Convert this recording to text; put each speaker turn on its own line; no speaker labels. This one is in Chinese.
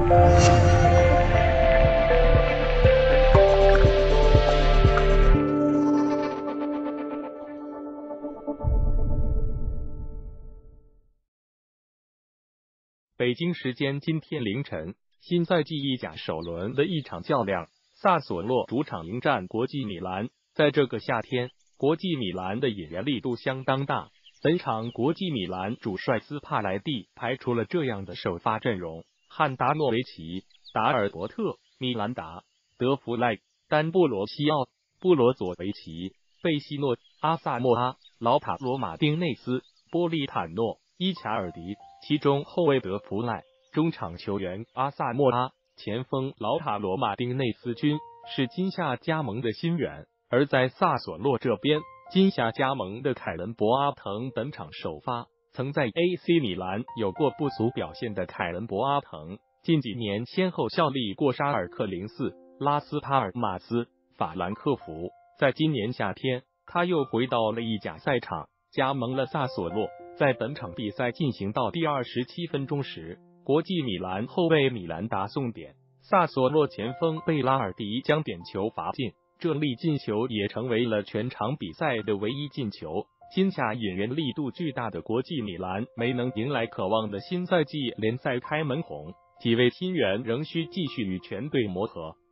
北京时间今天凌晨，新赛季意甲首轮的一场较量，萨索洛主场迎战国际米兰。在这个夏天，国际米兰的引援力度相当大。本场国际米兰主帅斯帕莱蒂排除了这样的首发阵容：汉达诺维奇、达尔伯特、米兰达、德弗赖、丹布罗西奥、布罗佐维奇、贝西诺、阿萨莫阿、劳塔罗马丁内斯、波利坦诺、伊卡尔迪。其中后卫德弗赖、中场球员阿萨莫阿、前锋劳塔罗马丁内斯均是今夏加盟的新援。而在萨索洛这边，今夏加盟的凯伦博阿滕本场首发。曾在 AC 米兰有过不俗表现的凯伦博阿滕，近几年先后效力过沙尔克04、拉斯帕尔马斯、法兰克福。在今年夏天，他又回到了意甲赛场，加盟了萨索洛。在本场比赛进行到第27分钟时，国际米兰后卫米兰达送点，萨索洛前锋贝拉尔迪将点球罚进，这粒进球也成为了全场比赛的唯一进球。今夏引援力度巨大的国际米兰没能迎来渴望的新赛季联赛开门红，几位新援仍需继续与全队磨合。